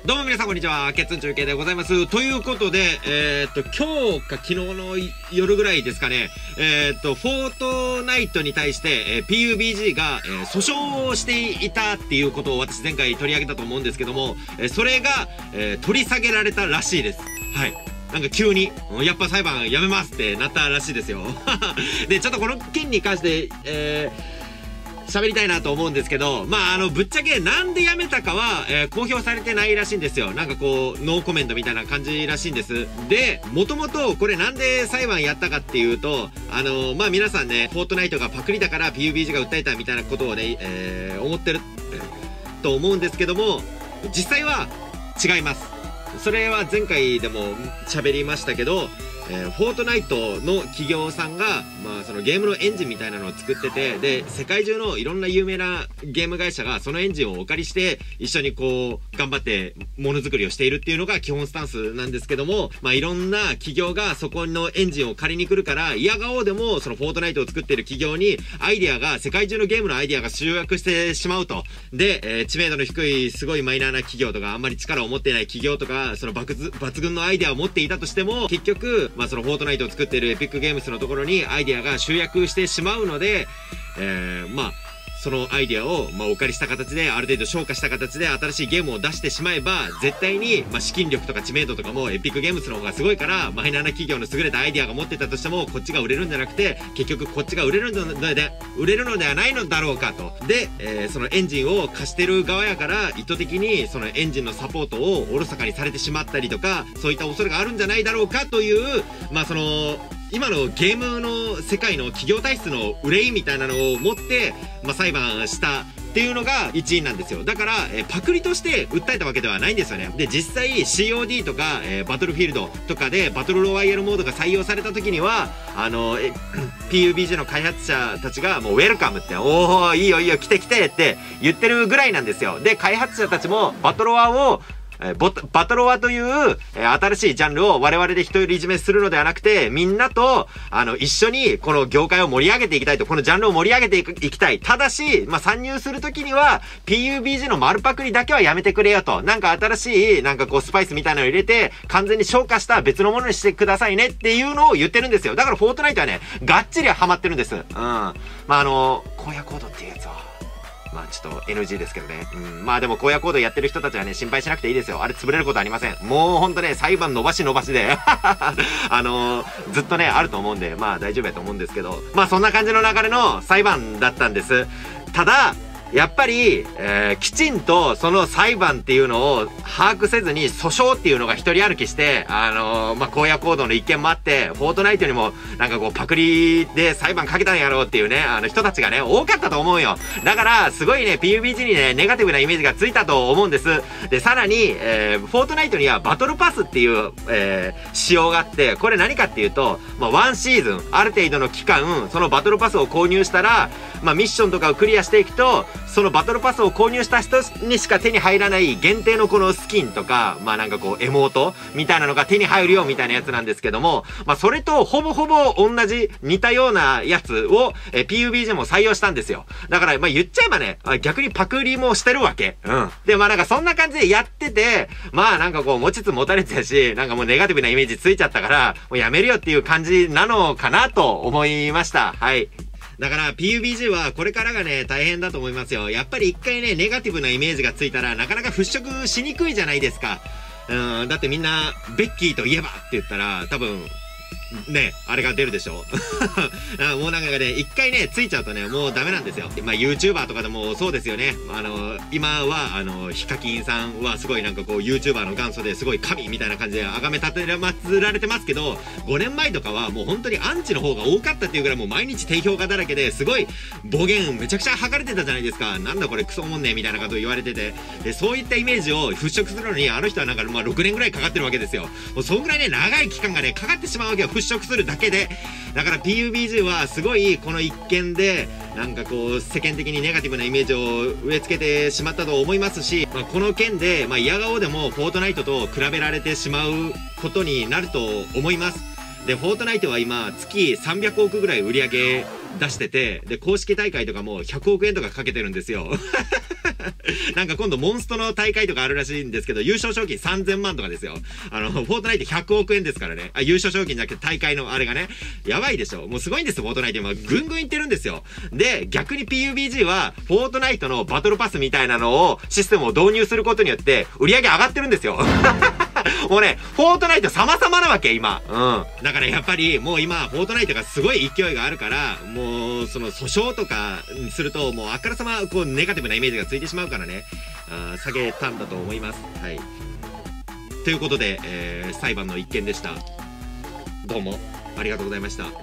どうも皆さんこんにちは。ケッツン中継でございます。ということで、今日か昨日の夜ぐらいですかね、フォートナイトに対して、PUBG が、訴訟をしていたっていうことを私前回取り上げたと思うんですけども、それが、取り下げられたらしいです。はい。なんか急に、やっぱ裁判やめますってなったらしいですよ。で、ちょっとこの件に関して、喋りたいなと思うんですけど、ぶっちゃけなんで辞めたかは、公表されてないらしいんですよ。なんかこう、ノーコメントみたいな感じらしいんです。で、もともとこれなんで裁判やったかっていうと、皆さんね、フォートナイトがパクリだから PUBG が訴えたみたいなことをね、思ってる、と思うんですけども、実際は違います。それは前回でも喋りましたけど、フォートナイトの企業さんが、そのゲームのエンジンみたいなのを作ってて、で、世界中のいろんな有名なゲーム会社がそのエンジンをお借りして、一緒にこう、頑張ってものづくりをしているっていうのが基本スタンスなんですけども、いろんな企業がそこのエンジンを借りに来るから、嫌顔でもそのフォートナイトを作っている企業に、世界中のゲームのアイデアが集約してしまうと。で、知名度の低い、すごいマイナーな企業とか、あんまり力を持っていない企業とか、その抜群のアイデアを持っていたとしても、結局、そのフォートナイトを作っているエピックゲームスのところにアイデアが集約してしまうので、そのアイデアを、お借りした形で、ある程度消化した形で新しいゲームを出してしまえば、絶対に、資金力とか知名度とかもエピックゲームスの方がすごいから、マイナーな企業の優れたアイデアが持ってたとしても、こっちが売れるんじゃなくて、結局こっちが売れるのではないのだろうかと。で、そのエンジンを貸してる側やから、意図的にそのエンジンのサポートをおろそかにされてしまったりとか、そういった恐れがあるんじゃないだろうかという、今のゲームの世界の企業体質の憂いみたいなのを持って、裁判したっていうのが一因なんですよ。だから、パクリとして訴えたわけではないんですよね。で、実際 COD とか、バトルフィールドとかでバトルロワイヤルモードが採用された時には、PUBG の開発者たちがもうウェルカムって、おー、いいよいいよ来て来てって言ってるぐらいなんですよ。で、開発者たちもバトロワという、新しいジャンルを我々で独り占めするのではなくて、みんなと、一緒にこの業界を盛り上げていきたいと、このジャンルを盛り上げていきたい。ただし、参入するときには、PUBG の丸パクリだけはやめてくれよと。なんか新しい、スパイスみたいなのを入れて、完全に消化した別のものにしてくださいねっていうのを言ってるんですよ。だからフォートナイトはね、がっちりハマってるんです。荒野コードっていうやつは。ちょっと NG ですけどね。でも荒野コードやってる人たちはね、心配しなくていいですよ。あれ潰れることありません。もうほんとね、裁判伸ばしで、ずっとね、あると思うんで、大丈夫やと思うんですけど、そんな感じの流れの裁判だったんです。ただ、やっぱり、きちんとその裁判っていうのを把握せずに訴訟っていうのが一人歩きして、荒野コードの一件もあって、フォートナイトにもパクリで裁判かけたんやろうっていうね、人たちがね、多かったと思うよ。だから、すごいね、PUBG にね、ネガティブなイメージがついたと思うんです。で、さらに、フォートナイトにはバトルパスっていう、仕様があって、これ何かっていうと、ワンシーズン、ある程度の期間、そのバトルパスを購入したら、ミッションとかをクリアしていくと、そのバトルパスを購入した人にしか手に入らない限定のこのスキンとか、エモートみたいなのが手に入るよみたいなやつなんですけども、それとほぼほぼ同じ似たようなやつを、PUBG も採用したんですよ。だから、言っちゃえばね、逆にパクリもしてるわけ。で、そんな感じでやってて、持ちつ持たれてたし、もうネガティブなイメージついちゃったから、もうやめるよっていう感じなのかなと思いました。はい。だから PUBG はこれからがね、大変だと思いますよ。やっぱり一回ね、ネガティブなイメージがついたら、なかなか払拭しにくいじゃないですか。だってみんな、ベッキーといえばって言ったら、多分、ね、あれが出るでしょもう一回ね、ついちゃうとね、もうダメなんですよ。YouTuber とかでもそうですよね。今は、ヒカキンさんはすごいYouTuber の元祖ですごい神みたいな感じで崇め立てられてますけど、5年前とかはもう本当にアンチの方が多かったっていうぐらいもう毎日低評価だらけですごい暴言めちゃくちゃ吐かれてたじゃないですか。なんだこれクソもんねみたいなことを言われてて。で、そういったイメージを払拭するのに、あの人は6年ぐらいかかってるわけですよ。もうそんぐらいね、長い期間がね、かかってしまうわけよ。払拭するだけで。だから PUBG はすごいこの一件で世間的にネガティブなイメージを植え付けてしまったと思いますし、この件で嫌顔でもフォートナイトと比べられてしまうことになると思います。で、フォートナイトは今月300億ぐらい売り上げ出してて、で、公式大会とかも100億円とかかけてるんですよ。 なんか今度モンストの大会とかあるらしいんですけど、優勝賞金3000万とかですよ。フォートナイト100億円ですからね。優勝賞金じゃなくて大会のあれがね。やばいでしょ。もうすごいんですよ、フォートナイト今。ぐんぐんいってるんですよ。で、逆に PUBG は、フォートナイトのバトルパスみたいなのを、システムを導入することによって、売り上げ上がってるんですよ。もうね、フォートナイト様々なわけ、今。だからやっぱり、もう今、フォートナイトがすごい勢いがあるから、もう、その訴訟とかすると、もうあからさま、こう、ネガティブなイメージがついてしまうからね、下げたんだと思います。はい。ということで、裁判の一件でした。どうも、ありがとうございました。